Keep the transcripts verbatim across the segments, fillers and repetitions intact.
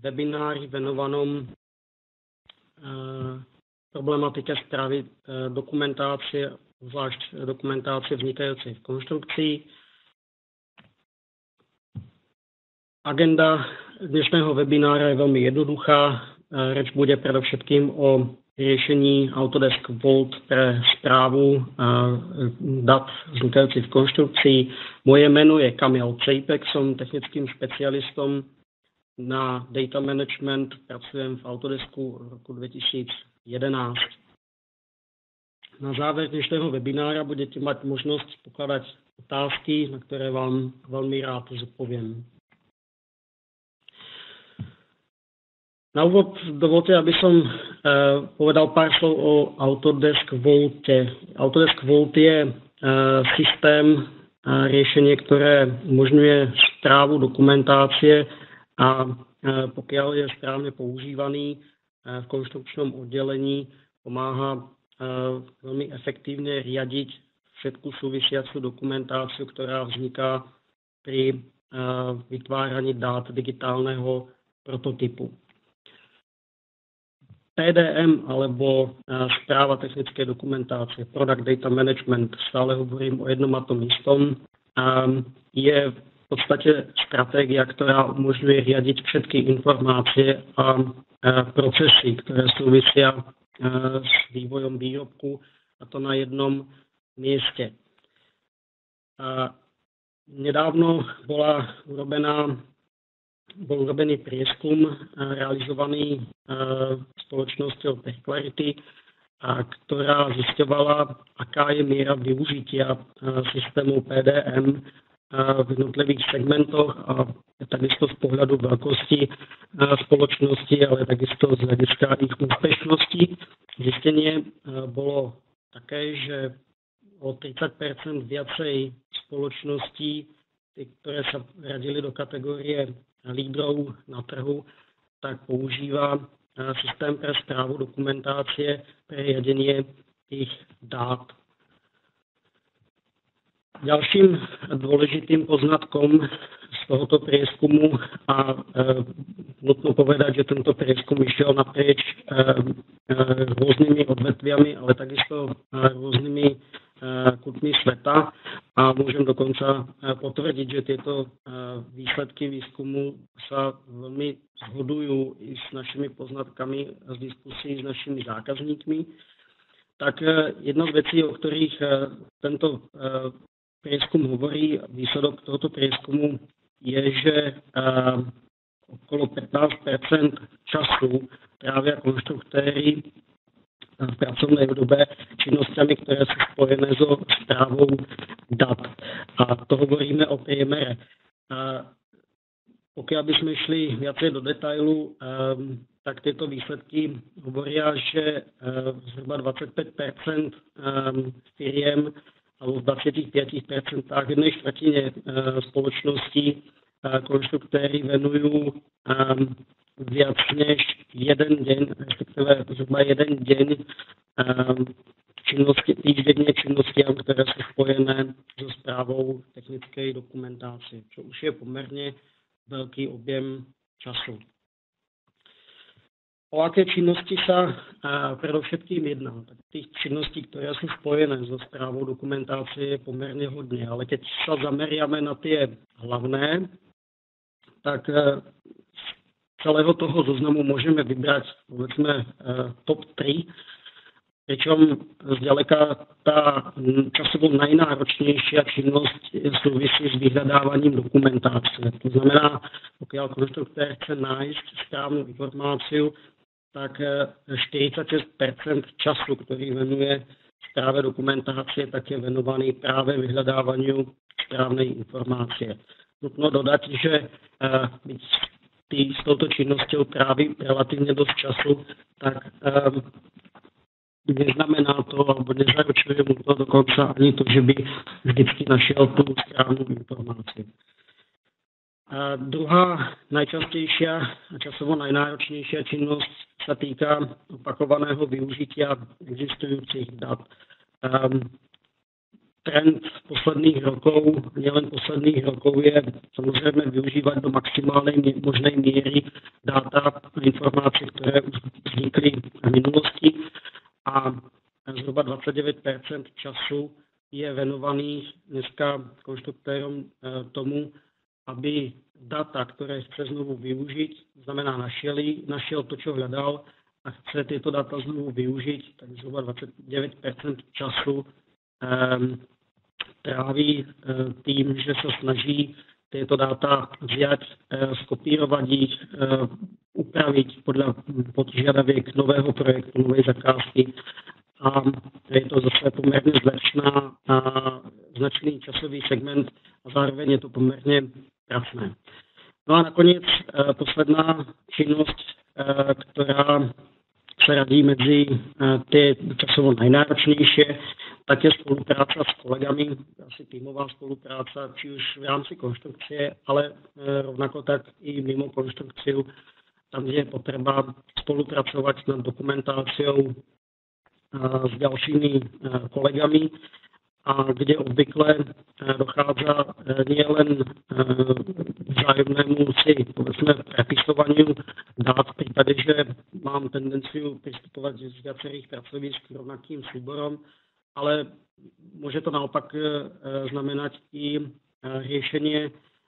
webináři venovanom problematike správy dokumentace, zvlášť dokumentace vznikající v konstrukci. Agenda dnešného webinára je velmi jednoduchá. Řeč bude především o řešení Autodesk Vault pre správu dat vznikajících v konstrukci. Moje jméno je Kamil Cejpek, jsem technickým specialistom na data management, pracujem v Autodesku v roku dva tisíce jedenáct. Na závěr dnešného webinára budete mít možnost pokládat otázky, na které vám velmi rád zodpovím. Na úvod dovolte, aby som eh, povedal pár slov o Autodesk Vault. Autodesk Vault je eh, systém eh, riešenie, ktoré umožňuje správu dokumentácie a eh, pokiaľ je správne používaný eh, v konštrukčnom oddelení, pomáha eh, veľmi efektívne riadiť všetku súvisiacu dokumentáciu, ktorá vzniká pri eh, vytváraní dát digitálneho prototypu. P D M alebo správa technické dokumentácie, Product Data Management, stále hovorím o jednom a tom istom, je v podstate stratégia, ktorá umožňuje riadiť všetky informácie a procesy, ktoré súvisia s vývojom výrobku, a to na jednom mieste. Nedávno bola urobená bol urobený prieskum realizovaný spoločnosťou TechClarity, ktorá zisťovala, aká je miera využitia systému P D M v jednotlivých segmentoch a takisto z pohľadu veľkosti spoločnosti, ale takisto z hľadiska ich úspešnosti. Zistenie bolo také, že o tridsať percent viacej spoločností, ktoré sa radili do kategórie lídrov na trhu, tak používá systém pre správu dokumentácie pre riadenie ich dát. Ďalším dôležitým poznatkom z tohoto prieskumu, a e, nutno povedať, že tento prieskum išiel naprieč e, e, rôznymi odvetviami, ale takisto e, rôznymi e, kutmi sveta, a môžem dokonca e, potvrdiť, že tieto e, výsledky výskumu sa veľmi zhodujú i s našimi poznatkami z diskusí s našimi zákazníkmi. Tak e, jedna z vecí, o ktorých e, tento e, prieskum hovorí, výsledok tohoto prieskumu je, že uh, okolo pätnásť percent času trávia konštruktéry v pracovnej dobe činnosťami, ktoré sú spojené so správou dat. A to hovoríme o priemere. Uh, pokiaľ by sme šli viacej do detailu, um, tak tieto výsledky hovoria, že uh, zhruba dvadsaťpäť percent um, firiem alebo v dvadsaťpäť percent jednej štvrtine spoločností konštruktéry venujú um, viac než jeden deň, respektíve zhruba jeden deň um, činnosti, týždenne činnostiam, ktoré sú spojené so správou technickej dokumentácie, čo už je pomerne veľký objem času. O aké činnosti sa a, predovšetkým jedná? Tak tých činností, ktoré sú spojené so správou dokumentácie, je pomerne hodne, ale keď sa zameriame na tie hlavné, tak e, z celého toho zoznamu môžeme vybrať, povedzme, e, top tri, pričom zďaleka tá časovo najnáročnejšia činnosť súvisí s vyhľadávaním dokumentácie. To znamená, pokiaľ konštruktér chce nájsť správnu informáciu, tak štyridsaťšesť percent času, ktorý venuje správe dokumentácie, tak je venovaný práve vyhľadávaniu správnej informácie. Nutno dodať, že byť tý, s touto činnosťou tráví relatívne dosť času, tak um, neznamená to, alebo nezaručuje mu to dokonca ani to, že by vždycky našiel tú správnu informáciu. A druhá najčastejšia a časovo najnáročnejšia činnosť sa týka opakovaného využitia existujúcich dát. Um, trend posledných rokov, nielen posledných rokov, je samozrejme využívať do maximálnej možnej miery dáta a informácie, ktoré už vznikli v minulosti. A zhruba dvadsaťdeväť percent času je venovaný dneska konštruktérom tomu, aby data, ktoré chce znovu využiť, znamená našiel, našiel to, čo hľadal a chce tieto data znovu využiť, tak zhruba dvadsaťdeväť percent času um, tráví um, tým, že sa snaží tieto dáta vziať, um, skopírovať ich, um, upraviť podľa požiadaviek nového projektu, novej zakázky. A je to zase pomerne značná, uh, značný časový segment a zároveň je to pomerne pracné. No a nakoniec uh, posledná činnosť, uh, ktorá sa radí medzi uh, tie časovo najnáročnejšie, tak je spolupráca s kolegami, asi tímová spolupráca, či už v rámci konštrukcie, ale uh, rovnako tak i mimo konštrukciu, tam, kde je potreba spolupracovať nad dokumentáciou uh, s ďalšími uh, kolegami, a kde obvykle dochádza nielen vzájomnému si, povedzme, prepisovaniu dát v prípade, že mám tendenciu pristupovať z viacerých pracovísk k rovnakým súborom, ale môže to naopak znamenať i riešenie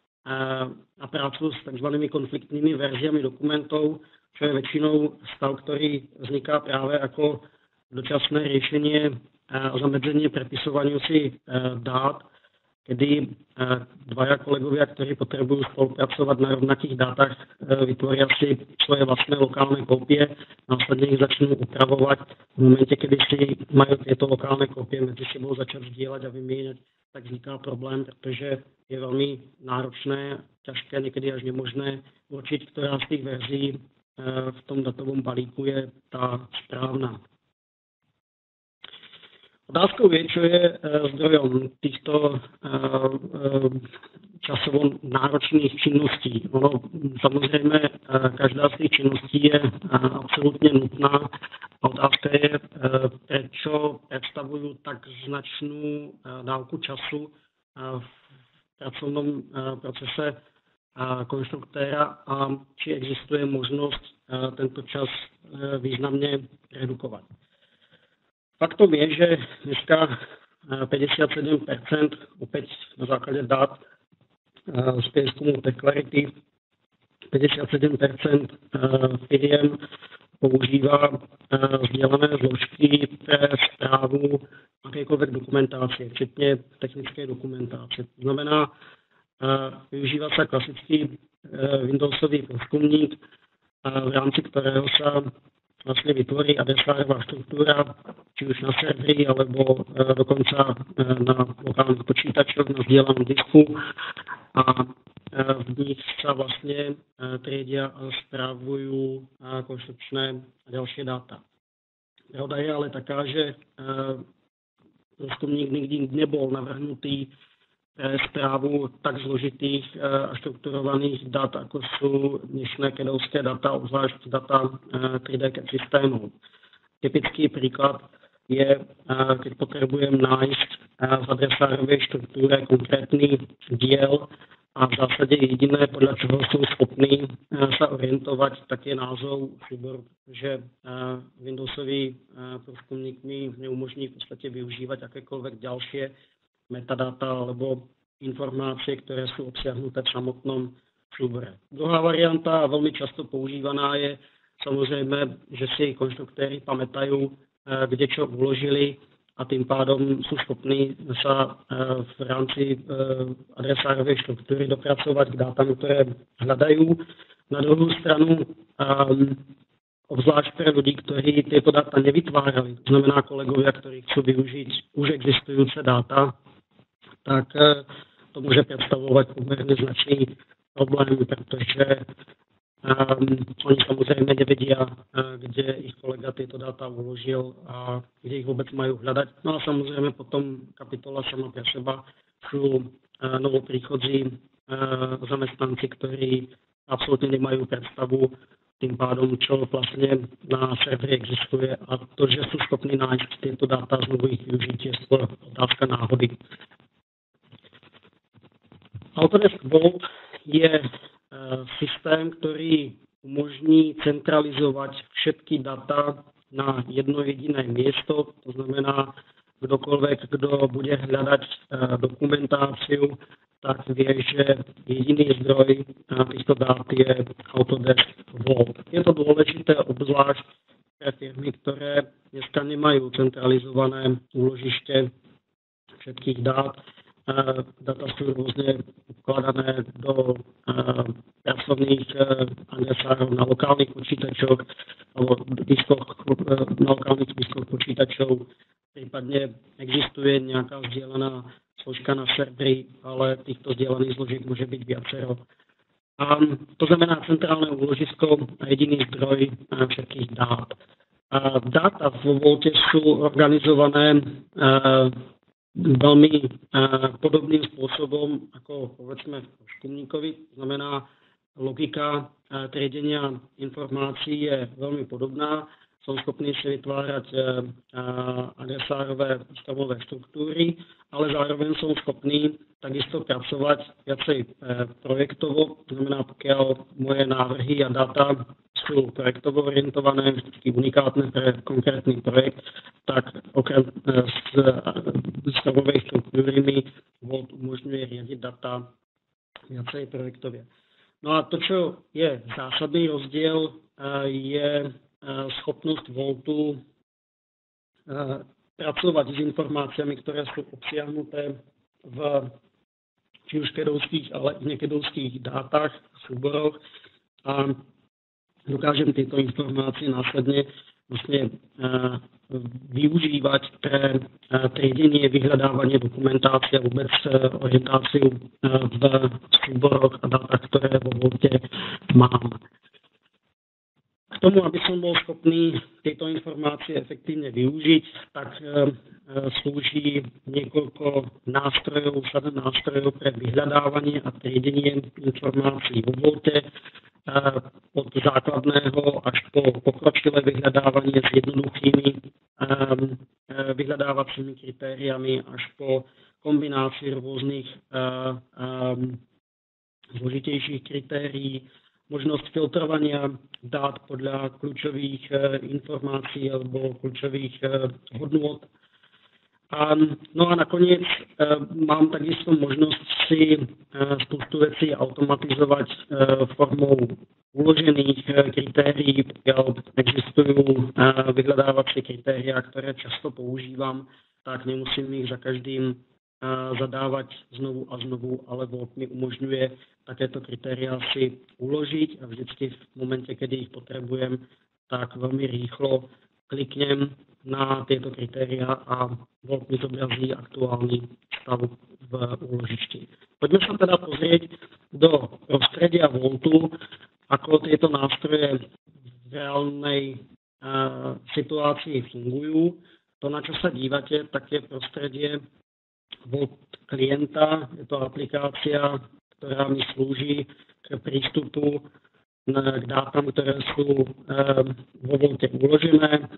a prácu s tzv. Konfliktnými verziami dokumentov, čo je väčšinou stav, ktorý vzniká práve ako dočasné riešenie a zamedzenie prepisovaniu si dát, kedy dvaja kolegovia, ktorí potrebujú spolupracovať na rovnakých dátach, vytvoria si svoje vlastné lokálne kópie, následne ich začnú upravovať. V momente, kedy si majú tieto lokálne kópie medzi sebou začať zdieľať a vymieňať, tak vzniká problém, pretože je veľmi náročné, ťažké, niekedy až nemožné určiť, ktorá z tých verzií v tom datovom balíku je tá správna. Otázkou je, čo je zdrojom týchto časovo náročných činností. Ono, samozrejme, každá z tých činností je absolútne nutná. Otázka je, prečo predstavujú tak značnú dávku času v pracovnom procese konštruktéra a či existuje možnosť tento čas významne redukovať. Faktom je, že dneska päťdesiatsedem percent opäť na základe dát z prieskumu Techlarity, päťdesiatsedem percent firiem používa vzdialené zložky pre správu akékoľvek dokumentácie, včetne technickej dokumentácie. To znamená, využíva sa klasický Windowsový průzkumník, v rámci ktorého sa vlastne vytvorí adresárová štruktúra, či už na serveri, alebo e, dokonca e, na lokálnych počítačoch, na zdieľanom disku. A e, v nich sa vlastne e, triedia a správujú e, konštrukčné a ďalšie dáta. Pravda je ale taká, že e, průzkumník nikdy nebol navrhnutý pre správu tak zložitých a štrukturovaných dát, ako sú dnešné kedovské data, obzvlášť data tri dé systémov. Typický príklad je, keď potrebujem nájsť v adresárovej štruktúre konkrétny diel a v zásade jediné, podľa čoho sú schopní sa orientovať, tak je názov súboru, že Windowsový průzkumník mi neumožní v podstate využívať akékoľvek ďalšie metadata alebo informácie, ktoré sú obsiahnuté v samotnom súbore. Druhá varianta, veľmi často používaná, je samozrejme, že si konštruktéri pamätajú, kde čo uložili a tým pádom sú schopní sa v rámci adresárovej štruktúry dopracovať k dátam, ktoré hľadajú. Na druhú stranu, obzvlášť pre ľudí, ktorí tieto dáta nevytvárali, to znamená kolegovia, ktorí chcú využiť už existujúce dáta, tak to môže predstavovať pomerne značný problém, pretože um, oni samozrejme nevedia, kde ich kolega tieto dáta uložil a kde ich vôbec majú hľadať. No a samozrejme potom kapitola sama pre seba sú uh, novopríchodzí uh, zamestnanci, ktorí absolútne nemajú predstavu tým pádom, čo vlastne na serveri existuje a to, že sú schopní nájsť tieto dáta, znovu ich využiť, je skôr otázka náhody. Autodesk Vault je e, systém, ktorý umožní centralizovať všetky data na jedno jediné miesto, to znamená, kdokoľvek, kto bude hľadať e, dokumentáciu, tak vie, že jediný zdroj týchto dát je Autodesk Vault. Je to dôležité obzvlášť pre firmy, ktoré dneska nemajú centralizované úložište všetkých dát. Data sú rôzne ukladané do pracovných adresárov na lokálnych počítačoch alebo diskoch, na lokálnych diskoch počítačov. Prípadne existuje nejaká vzdialená zložka na serveri, ale týchto vzdialených zložiek môže byť viacero. A to znamená centrálne úložisko a jediný zdroj všetkých dát. A dáta vo Valte sú organizované veľmi podobným spôsobom ako povedzme v škumníkovi. Znamená, logika triedenia informácií je veľmi podobná. Som schopný si vytvárať adresárové ústavové štruktúry, ale zároveň som schopný takisto pracovať viacej projektovo. To znamená, pokiaľ moje návrhy a dáta sú projektovo orientované, vždy unikátne pre konkrétny projekt, tak okrem s stavovej štruktúry mi Vault umožňuje riadiť data viacej projektovie. No a to, čo je zásadný rozdiel, je schopnosť Vaultu pracovať s informáciami, ktoré sú obsiahnuté v či už kedovských, ale i nekedovských dátach, súboroch a dokážem tieto informácie následne vlastne využívať pre triedenie, vyhľadávanie dokumentácie a vôbec orientáciu v súboroch a dátach, ktoré vo Vaulte mám. K tomu, aby som bol schopný tieto informácie efektívne využiť, tak e, slúži niekoľko nástrojov, sada nástrojov pre vyhľadávanie a triedenie informácií vo Vaulte, e, od základného až po pokročilé vyhľadávanie s jednoduchými e, vyhľadávacími kritériami až po kombinácii rôznych e, e, zložitejších kritérií, možnosť filtrovania dát podľa kľúčových informácií alebo kľúčových hodnôt. A, no a nakoniec e, mám takisto možnosť si e, spústu vecí automatizovať e, formou uložených e, kritérií, pokiaľ existujú e, vyhľadávacie kritériá, ktoré často používam, tak nemusím ich za každým zadávať znovu a znovu, alebo mi umožňuje takéto kritériá si uložiť a vždycky v momente, kedy ich potrebujem, tak veľmi rýchlo kliknem na tieto kritériá a Vault mi zobrazí aktuálny stav v úložišti. Poďme sa teda pozrieť do prostredia Vaultu, ako tieto nástroje v reálnej uh, situácii fungujú. To, na čo sa dívate, tak je prostredie Vault klienta, je to aplikácia, ktorá mi slúži k prístupu k dátam, ktoré sú vo Vaulte uložené.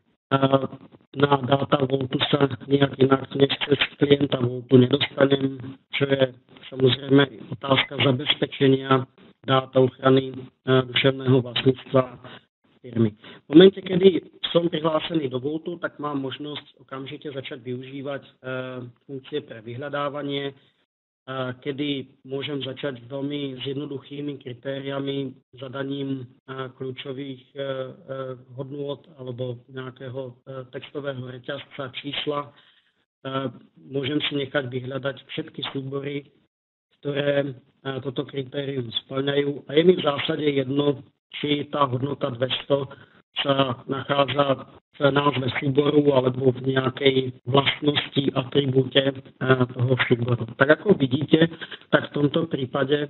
Na dáta Vaultu sa nejak inak než cez klienta Vaultu nedostanem, čo je samozrejme otázka zabezpečenia dát a ochrany duševného vlastníctva firmy. V momente, kedy som prihlásený do Vaultu, tak mám možnosť okamžite začať využívať e, funkcie pre vyhľadávanie, e, kedy môžem začať veľmi jednoduchými kritériami, zadaním e, kľúčových e, e, hodnôt alebo nejakého e, textového reťazca, čísla. E, môžem si nechať vyhľadať všetky súbory, ktoré e, toto kritérium spĺňajú. A je mi v zásade jedno, či tá hodnota dvesto sa nachádza v názve súboru alebo v nejakej vlastnosti, atribúte toho súboru. Tak ako vidíte, tak v tomto prípade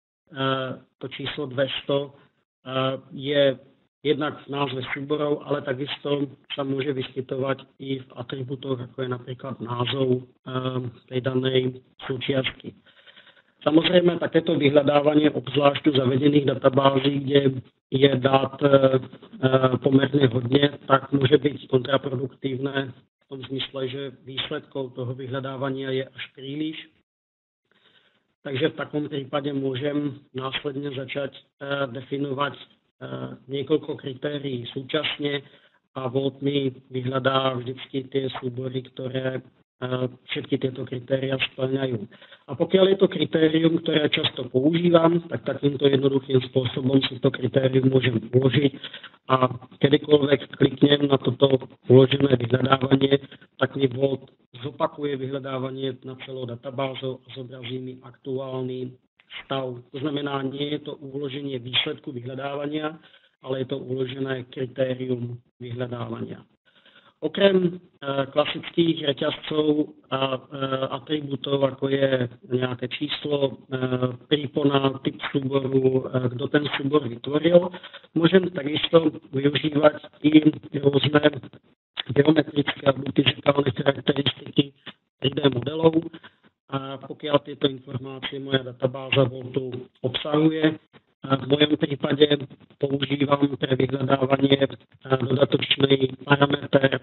to číslo dvesto je jednak v názve súborov, ale takisto sa môže vyskytovať i v atribútoch, ako je napríklad názov tej danej súčiastky. Samozrejme, takéto vyhľadávanie, obzvlášť u zavedených databází, kde je dát e, pomerne hodně, tak může být kontraproduktívne v tom zmysle, že výsledkou toho vyhľadávania je až príliš. Takže v takom prípade môžem následne začať e, definovať e, niekoľko kritérií súčasne a Vault mi vyhľadá vždycky tie súbory, ktoré všetky tieto kritéria splňajú. A pokiaľ je to kritérium, ktoré často používam, tak takýmto jednoduchým spôsobom si to kritérium môžem uložiť a kedykoľvek kliknem na toto uložené vyhľadávanie, tak mi Vault zopakuje vyhľadávanie na celou databázou a zobrazí mi aktuálny stav. To znamená, nie je to uloženie výsledku vyhľadávania, ale je to uložené kritérium vyhľadávania. Okrem e, klasických reťazcov a e, atribútov, ako je nejaké číslo, e, prípona, typ súboru, e, kto ten súbor vytvoril, môžem takisto využívať i rôzne geometrické alebo fyzikálne charakteristiky tri dé modelov. A pokiaľ tieto informácie moja databáza Vaultu obsahuje, v mojom prípade používam pre vyhľadávanie dodatočný parameter,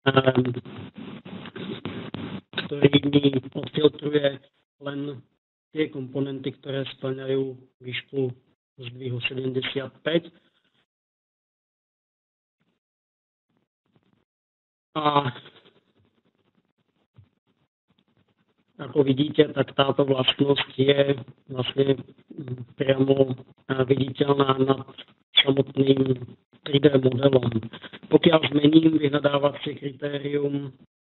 ktorý mi odfiltruje len tie komponenty, ktoré splňajú výšku zdvihu sedemdesiatpäť. A ako vidíte, tak táto vlastnosť je vlastne priamo viditeľná nad samotným tri dé modelom. Pokiaľ zmením vyhľadávacie kritérium,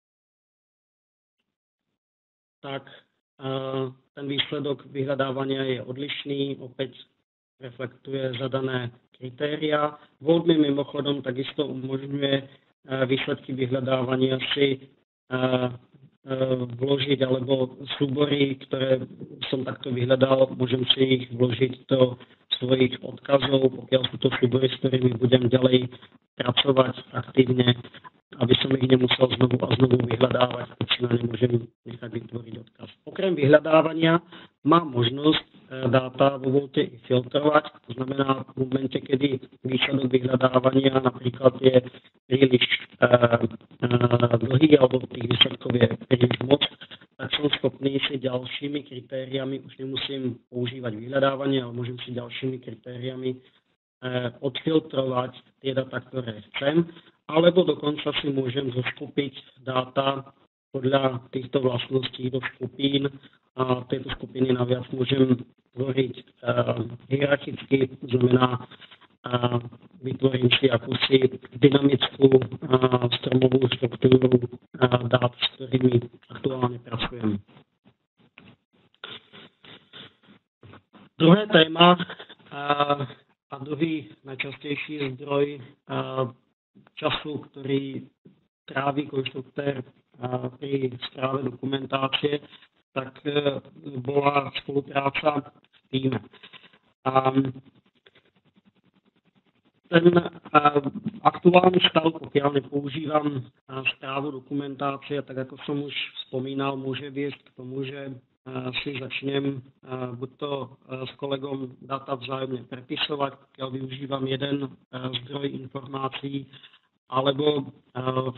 tak ten výsledok vyhľadávania je odlišný, opäť reflektuje zadané kritéria. Vault mi mimochodom takisto umožňuje výsledky vyhľadávania si vložiť, alebo súbory, ktoré som takto vyhľadal, môžem si ich vložiť do svojich odkazov, pokiaľ sú to súbory, s ktorými budem ďalej pracovať aktívne, aby som ich nemusel znovu a znovu vyhľadávať, keď si na ne môžem nechať vytvoriť odkaz. Okrem vyhľadávania mám možnosť dáta vo Vaulte i filtrovať, to znamená v momente, kedy výsledok vyhľadávania napríklad je príliš uh, uh, dlhý alebo tých výsledkov je príliš moc, tak som schopný si ďalšími kritériami, už nemusím používať vyhľadávanie, ale môžem si ďalšími kritériami uh, odfiltrovať tie data, ktoré chcem, alebo dokonca si môžem zoskupiť dáta podľa týchto vlastností do skupín a tieto skupiny naviac môžem tvoriť uh, hierarchicky, to znamená uh, vytvorím si akúsi dynamickú uh, stromovú štruktúru uh, dát, s ktorými aktuálne pracujem. Druhé téma uh, a druhý najčastejší zdroj uh, času, ktorý tráví konštruktér uh, pri správe dokumentácie, tak uh, bola spolupráca v tíme. Um, ten uh, aktuálny stav, pokiaľ nepoužívam uh, správu dokumentácie, tak ako som už spomínal, môže viesť k tomu, že uh, si začnem uh, buď to uh, s kolegom data vzájomne prepisovať, pokiaľ využívam jeden uh, zdroj informácií, alebo uh,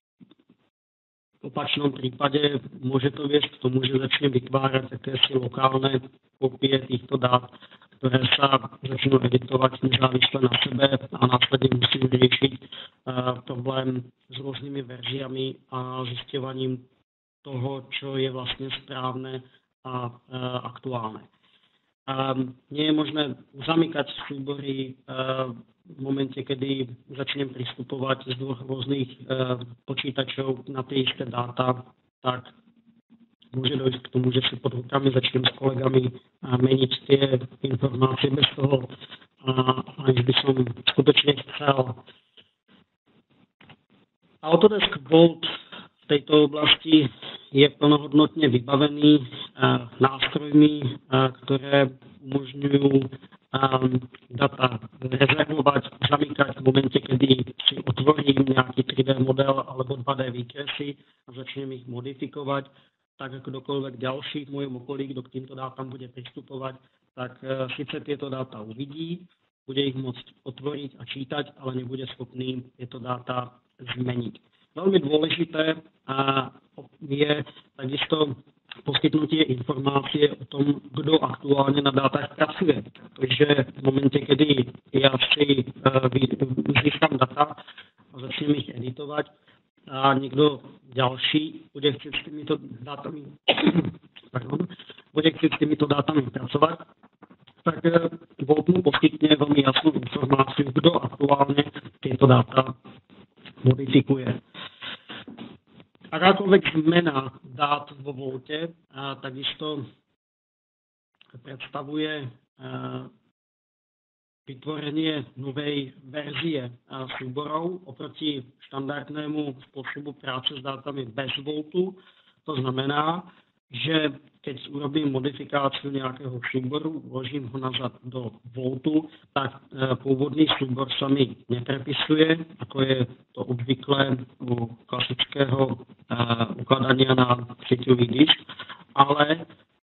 v opačnom prípade môže to viesť k tomu, že začne vytvárať akési lokálne kopie týchto dát, ktoré sa začnú editovať nezávisle na sebe a následne musím riešiť uh, problém s rôznymi verziami a zisťovaním toho, čo je vlastne správne a uh, aktuálne. Um, nie je možné zamykať súbory uh, v momente, kedy začnem pristupovať z dvoch rôznych e, počítačov na tie isté dáta, tak môže dojsť k tomu, že si pod rukami začnem s kolegami a meniť tie informácie bez toho, a, aniž by som skutočne chcel. Autodesk Vault v tejto oblasti je plnohodnotne vybavený e, nástrojmi, e, ktoré umožňujú Um, data rezervovať, zamykať v momente, kedy si otvorím nejaký tri dé model alebo dva dé výkresy a začnem ich modifikovať, tak kdokoľvek ďalší v mojom okolí, kto k týmto dátam bude pristupovať, tak síce tieto dáta uvidí, bude ich môcť otvoriť a čítať, ale nebude schopný tieto dáta zmeniť. Veľmi dôležité je takisto poskytnutie informácie o tom, kto aktuálne na dátach pracuje. Takže v momente, kedy ja si získam data a začnem ich editovať a niekto ďalší bude chcieť s týmito dátami, pardon, bude chcieť s týmito dátami pracovať, tak Vault mu poskytne veľmi jasnú informáciu, kto aktuálne tieto dáta modifikuje. Akákoľvek zmena dát vo Voulte takisto predstavuje vytvorenie novej verzie súborov oproti štandardnému spôsobu práce s dátami bez Vaultu. To znamená, že keď urobím modifikáciu nejakého súboru, vložím ho nazad do Vaultu, tak pôvodný súbor sa mi neprepisuje, ako je to obvyklé u klasického ukladania na sieťový disk, ale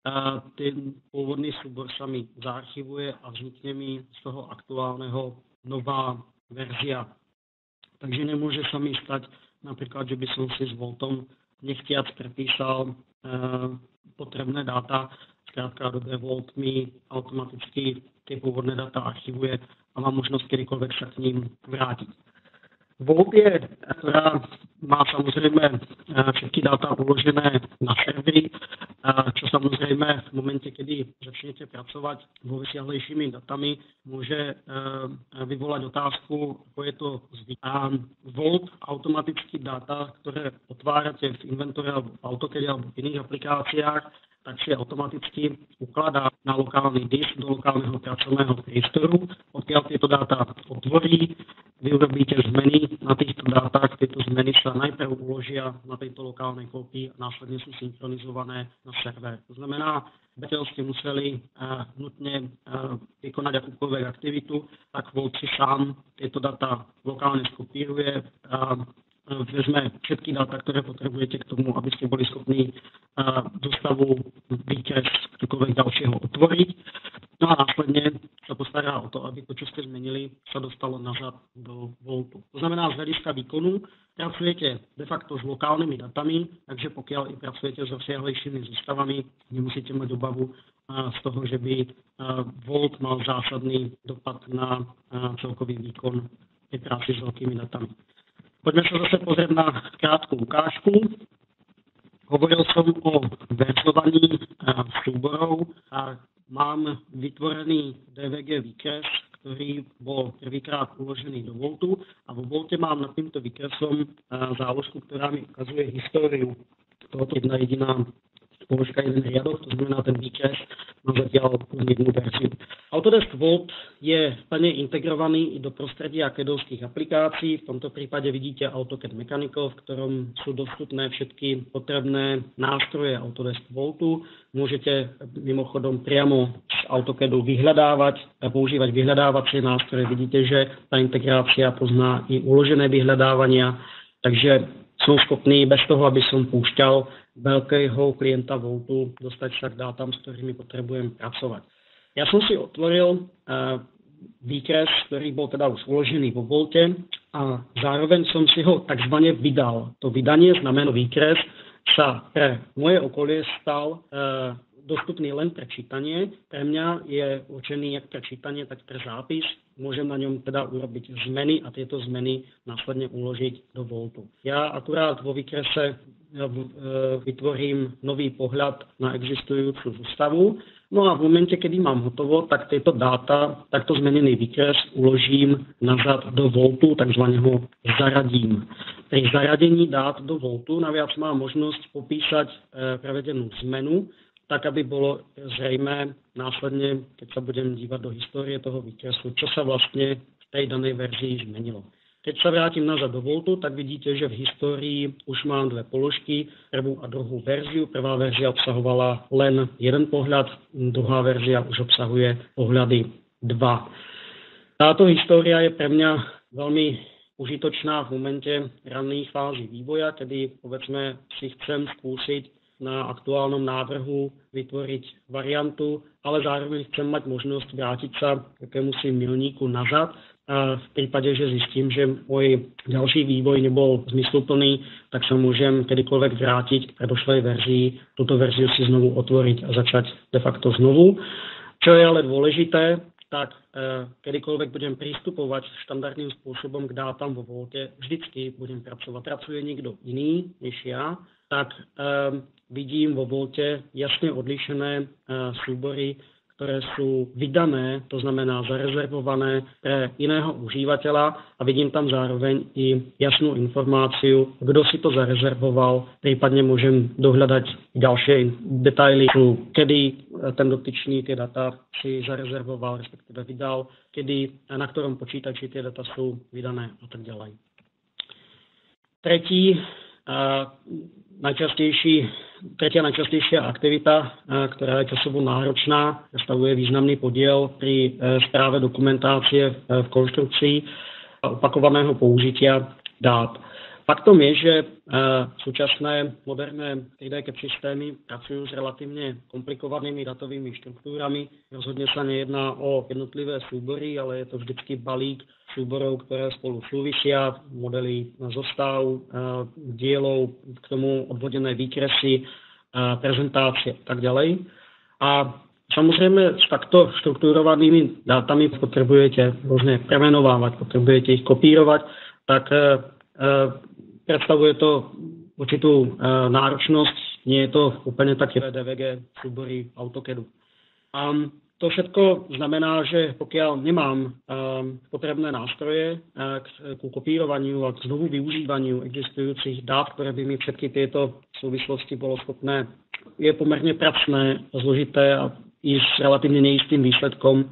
ten pôvodný súbor sa mi zaarchivuje a vznikne mi z toho aktuálneho nová verzia. Takže nemôže sa mi stať napríklad, že by som si s Vaultom nechtiac prepísal potrebné dáta. Zkrátka dobe Vault mi automaticky tie pôvodné dáta archivuje a mám možnosť kedykoľvek sa k ním vrátiť. Vault je, ktorá má samozrejme všetky dáta uložené na servery, čo samozrejme v momente, kedy začnete pracovať vo vysiahlejšími datami, môže vyvolať otázku, ako je to zvyk. Vault automaticky dáta, ktoré otvárate v Inventore alebo v AutoCAD alebo v iných aplikáciách, tak si automaticky ukladá na lokálny disk do lokálneho pracovného priestoru. Odkiaľ tieto dáta otvorí, vy urobíte zmeny na týchto dátach. Tieto zmeny sa najprv uložia na tejto lokálnej kópii a následne sú synchronizované na server. To znamená, keď ste museli uh, nutne uh, vykonať akúkoľvek aktivitu, tak Vault si sám tieto dáta lokálne skopíruje a vezme všetky dáta, ktoré potrebujete k tomu, aby ste boli schopní do stavu výkres ktokoľvek ďalšieho otvoriť. No a následne sa postará o to, aby to, čo ste zmenili, sa dostalo nazad do Vaultu. To znamená, z hľadiska výkonu pracujete de facto s lokálnymi datami, takže pokiaľ i pracujete s rozsiahlejšími zostavami, nemusíte mať obavu z toho, že by Vault mal zásadný dopad na celkový výkon tej práci s veľkými datami. Poďme sa zase pozrieť na krátku ukážku. Hovoril som o verzovaní súborov a mám vytvorený dé vé gé výkres, ktorý bol prvýkrát uložený do Vaultu a vo Vaulte mám nad týmto výkresom záložku, ktorá mi ukazuje históriu tohoto jedna jediná položka, jeden riadok, to znamená ten výkres má zatiaľ jednu verziu. Autodesk Vault je plne integrovaný i do prostredia CADovských aplikácií. V tomto prípade vidíte AutoCAD Mechanical, v ktorom sú dostupné všetky potrebné nástroje Autodesk Vaultu. Môžete mimochodom priamo z AutoCADu vyhľadávať a používať vyhľadávacie nástroje. Vidíte, že tá integrácia pozná i uložené vyhľadávania, takže som schopný bez toho, aby som púšťal veľkého klienta Vaultu, dostať sa k dátam, s ktorými potrebujem pracovať. Ja som si otvoril uh, výkres, ktorý bol teda už uložený vo Vaulte a zároveň som si ho takzvané vydal. To vydanie znamená výkres sa pre moje okolie stal uh, dostupný len pre čítanie. Pre mňa je určený jak pre čítanie, tak pre zápis. Môžem na ňom teda urobiť zmeny a tieto zmeny následne uložiť do Vaultu. Ja akurát vo výkrese vytvorím nový pohľad na existujúcu zostavu. No a v momente, kedy mám hotovo, tak tieto dáta, takto zmenený výkres uložím nazad do Vaultu, takzvané ho zaradím. Pri zaradení dát do Vaultu naviac mám možnosť popísať prevedenú zmenu, tak aby bolo zrejmé následne, keď sa budem dívať do histórie toho výkresu, čo sa vlastne v tej danej verzii zmenilo. Keď sa vrátim nazad do Vaultu, tak vidíte, že v histórii už mám dve položky, prvú a druhú verziu. Prvá verzia obsahovala len jeden pohľad, druhá verzia už obsahuje pohľady dva. Táto história je pre mňa veľmi užitočná v momente ranných fází vývoja, kedy povedzme si chcem skúsiť na aktuálnom návrhu vytvoriť variantu, ale zároveň chcem mať možnosť vrátiť sa k akémusi milníku nazad. A v prípade, že zistím, že môj ďalší vývoj nebol zmysluplný, tak sa môžem kedykoľvek vrátiť k predošlej verzii, túto verziu si znovu otvoriť a začať de facto znovu. Čo je ale dôležité, tak e, kedykoľvek budem prístupovať štandardným spôsobom k dátam vo Volte, vždycky budem pracovať. Pracuje niekto iný než ja, tak e, vidím vo Volte jasne odlišené e, súbory, ktoré sú vydané, to znamená zarezervované pre iného užívateľa a vidím tam zároveň i jasnú informáciu, kto si to zarezervoval, prípadne môžem dohľadať ďalšie detaily, kedy ten dotyčný tie data si zarezervoval, respektíve vydal, kedy a na ktorom počítači tie data sú vydané a tak ďalej. Tretí, a najčastejší Tretia najčastejšia aktivita, ktorá je časovo náročná, predstavuje významný podiel pri správe dokumentácie v konštrukcii a opakovaného použitia dát. Faktom je, že súčasné moderné tri dé CAD systémy pracujú s relatívne komplikovanými datovými štruktúrami. Rozhodne sa nejedná o jednotlivé súbory, ale je to vždycky balík súborov, ktoré spolu súvisia, modely zostav, dielov, k tomu odvodené výkresy, prezentácie a tak ďalej. A samozrejme s takto štruktúrovanými dátami potrebujete rôzne premenovávať, potrebujete ich kopírovať, tak predstavuje to určitú náročnosť, nie je to úplne také dé vé gé súbory AutoCADu. A to všetko znamená, že pokiaľ nemám potrebné nástroje k kopírovaniu a k znovu využívaniu existujúcich dát, ktoré by mi všetky tieto súvislosti bolo schopné, je pomerne pracné, zložité a i s relatívne neistým výsledkom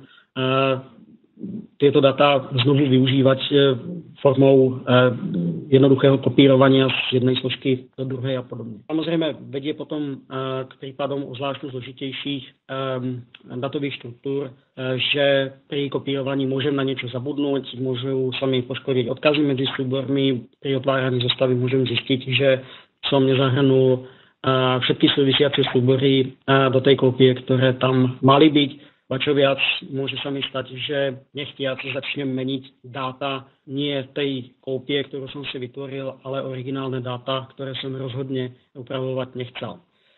tieto data znovu využívať formou jednoduchého kopírovania z jednej složky do druhej a podobne. Samozrejme vedie potom k prípadom zvlášť zložitejších datových štruktúr, že pri kopírovaní môžem na niečo zabudnúť, môžu sa mi poškodiť odkazy medzi súbormi, pri otváraní zostavy môžem zistiť, že som nezahrnul všetky súvisiace súbory do tej kópie, ktoré tam mali byť. A čo viac, môže sa mi stať, že nechtiac začnem meniť dáta nie tej kópie, ktorú som si vytvoril, ale originálne dáta, ktoré som rozhodne upravovať nechcel.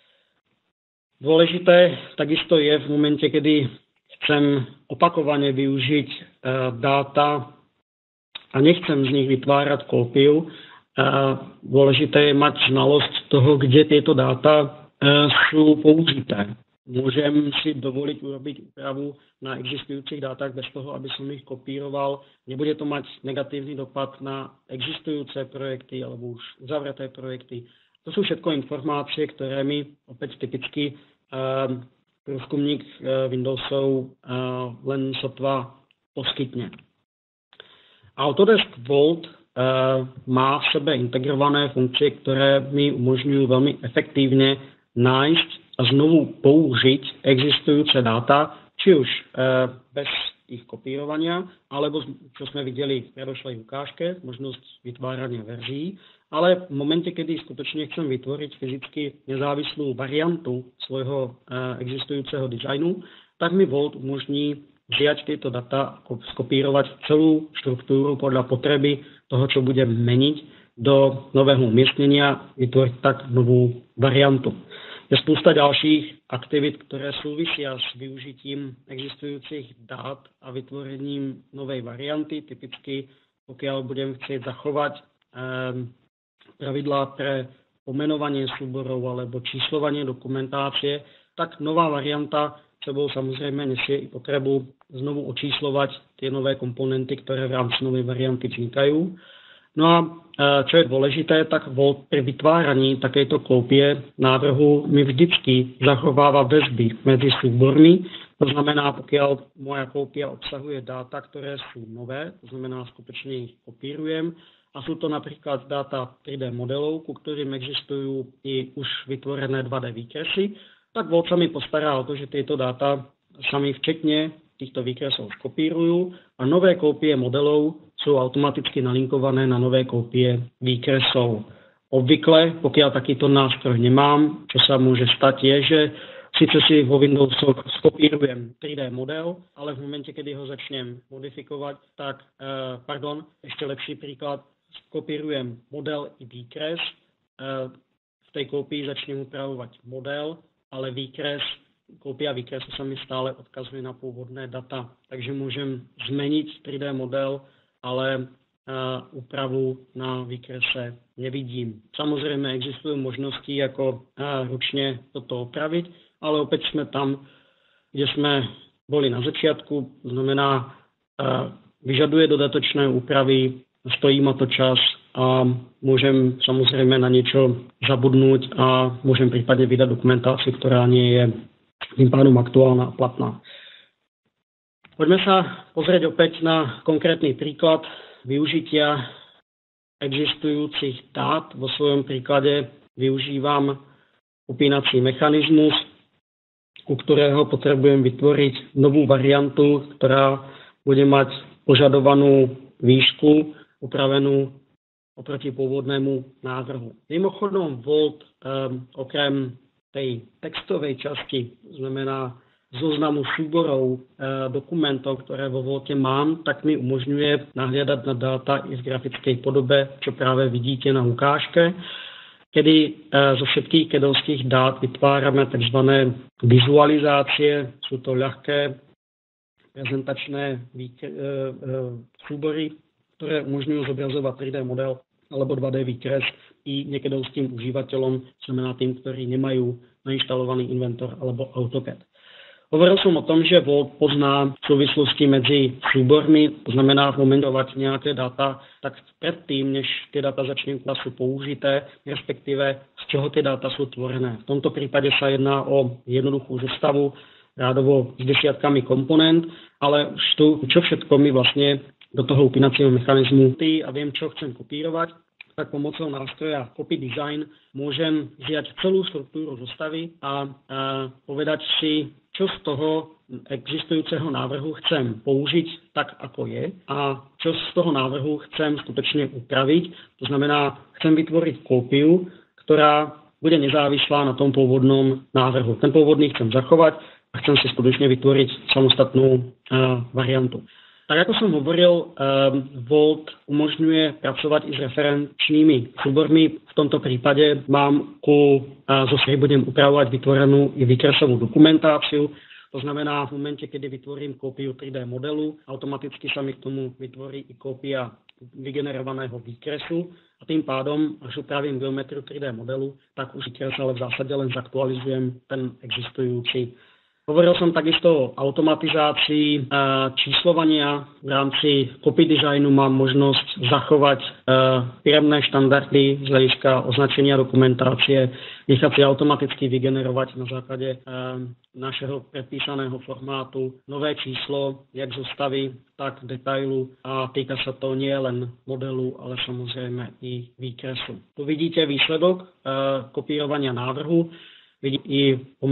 Dôležité takisto je v momente, kedy chcem opakovane využiť e, dáta a nechcem z nich vytvárať kópiu. E, dôležité je mať znalosť toho, kde tieto dáta e, sú použité. Môžem si dovoliť urobiť úpravu na existujúcich dátach bez toho, aby som ich kopíroval. Nebude to mať negatívny dopad na existujúce projekty alebo už uzavreté projekty. To sú všetko informácie, ktoré mi opäť typicky uh, průzkumník uh, Windowsov uh, len sotva poskytne. Autodesk Vault uh, má v sebe integrované funkcie, ktoré mi umožňujú veľmi efektívne nájsť a znovu použiť existujúce dáta, či už e, bez ich kopírovania, alebo, čo sme videli v predošlej ukážke, možnosť vytvárania verzií, ale v momente, kedy skutočne chcem vytvoriť fyzicky nezávislú variantu svojho e, existujúceho dizajnu, tak mi Vault umožní vziať tieto data, skopírovať celú štruktúru podľa potreby toho, čo budem meniť do nového umiestnenia, vytvoriť tak novú variantu. Je spústa ďalších aktivít, ktoré súvisia s využitím existujúcich dát a vytvorením novej varianty. Typicky, pokiaľ budem chcieť zachovať um, pravidlá pre pomenovanie súborov alebo číslovanie dokumentácie, tak nová varianta sebou samozrejme nesie i potrebu znovu očíslovať tie nové komponenty, ktoré v rámci novej varianty vznikajú. No a čo je dôležité, tak Vault pri vytváraní takejto kópie návrhu mi vždycky zachováva väzby medzi súbormi. To znamená, pokiaľ moja kópia obsahuje dáta, ktoré sú nové, to znamená, skutočne ich kopírujem, a sú to napríklad dáta tri dé modelov, ku ktorým existujú i už vytvorené dva dé výkresy, tak Vault sa mi postará o to, že tieto dáta sa mi včetne týchto výkresov kopírujú a nové kópie modelov sú automaticky nalinkované na nové kópie výkresov. Obvykle, pokiaľ takýto nástroj nemám, čo sa môže stať, je, že síce si vo Windowsoch skopírujem tri dé model, ale v momente, kedy ho začnem modifikovať, tak, eh, pardon, ešte lepší príklad, skopírujem model i výkres, eh, v tej kópii začnem upravovať model, ale výkres, kópia výkresu sa mi stále odkazuje na pôvodné data. Takže môžem zmeniť tri dé model, ale uh, úpravu na výkrese nevidím. Samozrejme existujú možnosti, ako uh, ručne toto opraviť, ale opäť sme tam, kde sme boli na začiatku, znamená, uh, vyžaduje dodatočné úpravy, stojí ma to čas a môžem samozrejme na niečo zabudnúť a môžem prípadne vydať dokumentáciu, ktorá nie je tým pádom aktuálna a platná. Poďme sa pozrieť opäť na konkrétny príklad využitia existujúcich dát. Vo svojom príklade využívam upínací mechanizmus, u ktorého potrebujem vytvoriť novú variantu, ktorá bude mať požadovanú výšku upravenú oproti pôvodnému návrhu. Mimochodom, Volt um, okrem tej textovej časti, znamená zoznamu súborov e, dokumentov, ktoré vo Volte mám, tak mi umožňuje nahliadať na dáta i v grafickej podobe, čo práve vidíte na ukážke, kedy e, zo všetkých kedovských dát vytvárame tzv. Vizualizácie. Sú to ľahké prezentačné výk- e, e, súbory, ktoré umožňujú zobrazovať tri dé model alebo dva dé výkres i nekedovským užívateľom, znamená tým, ktorí nemajú nainštalovaný Inventor alebo AutoCAD. Hovoril som o tom, že Volt pozná súvislosti medzi súbormi, to znamená momentovať nejaké dáta, tak predtým, než tie dáta začnú sú použité, respektíve z čoho tie dáta sú tvorené. V tomto prípade sa jedná o jednoduchú zostavu, rádovo s desiatkami komponent, ale už tu, čo všetko mi vlastne do toho upínacieho mechanizmu a viem, čo chcem kopírovať, tak pomocou nástroja Copy Design môžem vziať celú struktúru zostavy a, a povedať si, čo z toho existujúceho návrhu chcem použiť tak, ako je a čo z toho návrhu chcem skutočne upraviť. To znamená, chcem vytvoriť kópiu, ktorá bude nezávislá na tom pôvodnom návrhu. Ten pôvodný chcem zachovať a chcem si skutočne vytvoriť samostatnú uh, variantu. Tak ako som hovoril, Volt umožňuje pracovať i s referenčnými súbormi. V tomto prípade mám ku, zo ktorej budem upravovať vytvorenú i výkresovú dokumentáciu. To znamená, v momente, kedy vytvorím kópiu tri dé modelu, automaticky sa mi k tomu vytvorí i kópia vygenerovaného výkresu a tým pádom, až upravím geometriu tri dé modelu, tak už výkres ale v zásade len zaktualizujem ten existujúci. Hovoril som takisto o automatizácii číslovania. V rámci copy designu mám možnosť zachovať firemné štandardy z hľadiska označenia dokumentácie, nechať si automaticky vygenerovať na základe našeho predpísaného formátu nové číslo, jak zostavy, tak detailu a týka sa to nie len modelu, ale samozrejme i výkresu. Tu vidíte výsledok kopírovania návrhu. Vidím i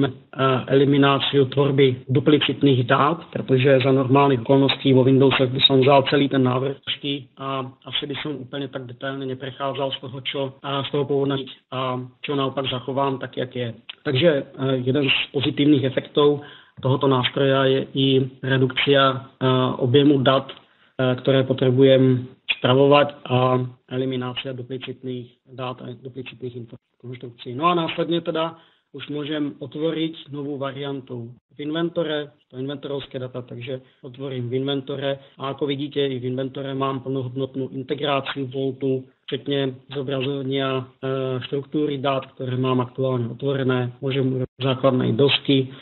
elimináciu tvorby duplicitných dát, pretože za normálnych okolností vo Windowsech by som vzal celý ten návrh a asi by som úplne tak detailne neprechádzal z toho, čo z toho pôvodného a čo naopak zachovám tak, jak je. Takže jeden z pozitívnych efektov tohoto nástroja je i redukcia objemu dat, ktoré potrebujem spravovať a eliminácia duplicitných dát a duplicitných konštrukcií. No a následne teda už môžem otvoriť novú variantu v Inventore, to inventorovské data, takže otvorím v Inventore a ako vidíte, i v Inventore mám plnohodnotnú integráciu Voltu, včetne zobrazenia e, štruktúry dát, ktoré mám aktuálne otvorené, môžem urobiť základnej dosky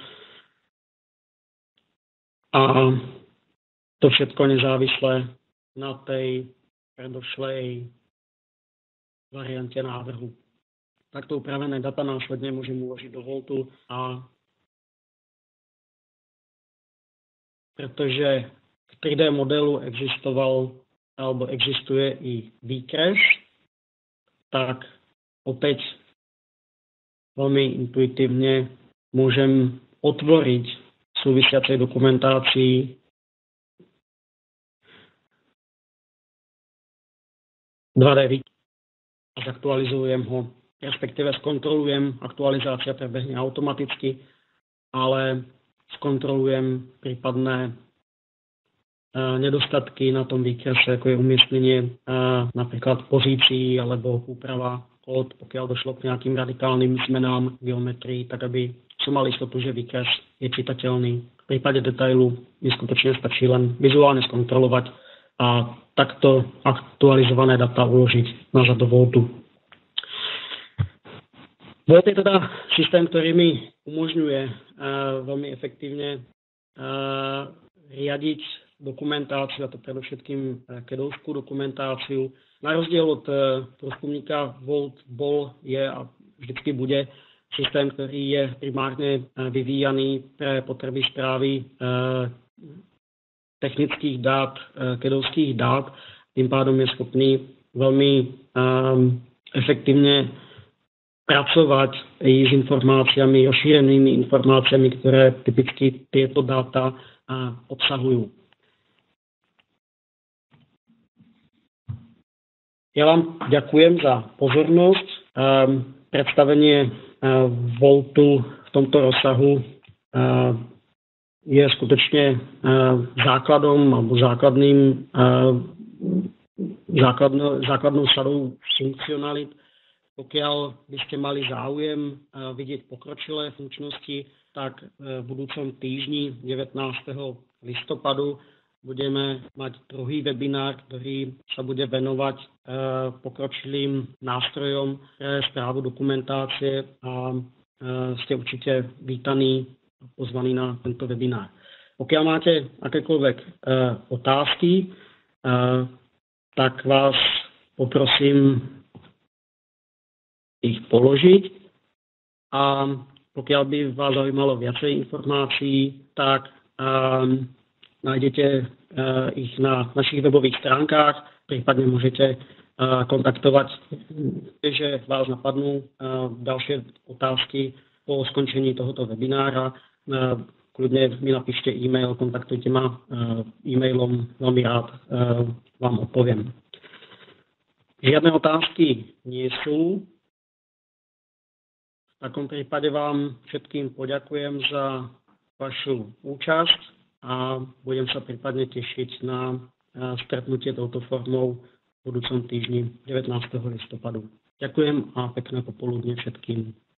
a to všetko nezávisle na tej predošlej variante návrhu. Takto upravené data následne môžem uložiť do Voltu a pretože v tri dé modelu existoval alebo existuje i výkres, tak opäť veľmi intuitívne môžem otvoriť v súvisiacej dokumentácii dva dé výkres. a zaktualizujem ho, respektíve zkontrolujem, aktualizácia prebehne automaticky, ale zkontrolujem prípadné nedostatky na tom výkrese, ako je umiestnenie napríklad pozícií alebo úprava kód, pokiaľ došlo k nejakým radikálnym zmenám v geometrii, tak aby som mal istotu, že výkres je čitateľný. V prípade detailu mi skutočne stačí len vizuálne skontrolovať a takto aktualizované data uložiť na Voltu. Volt je teda systém, ktorý mi umožňuje veľmi efektívne riadiť dokumentáciu, a to predovšetkým kedovskú dokumentáciu. Na rozdiel od průzkumníka Volt bol, je a vždycky bude systém, ktorý je primárne vyvíjaný pre potreby správy technických dát, kedovských dát. Tým pádom je schopný veľmi efektívne pracovať i s informáciami, rozšírenými informáciami, ktoré typicky tieto dáta obsahujú. Ja vám ďakujem za pozornosť. Predstavenie Voltu v tomto rozsahu je skutočne základom alebo základným, základnou, základnou sadou funkcionalit. Pokiaľ by ste mali záujem vidieť pokročilé funkčnosti, tak v budúcom týždni devätnásteho listopadu budeme mať druhý webinár, ktorý sa bude venovať pokročilým nástrojom pre správu dokumentácie a ste určite vítaní a pozvaní na tento webinár. Pokiaľ máte akékoľvek otázky, tak vás poprosím ich položiť a pokiaľ by vás zaujímalo viacej informácií, tak um, nájdete uh, ich na našich webových stránkach, prípadne môžete uh, kontaktovať, že vás napadnú uh, ďalšie otázky po skončení tohoto webinára. Uh, kľudne mi napíšte e-mail, kontaktujte ma uh, e-mailom, veľmi rád uh, vám odpoviem. Žiadne otázky nie sú. V takom prípade vám všetkým poďakujem za vašu účasť a budem sa prípadne tešiť na stretnutie touto formou v budúcom týždni devätnásteho listopadu. Ďakujem a pekné popoludne všetkým.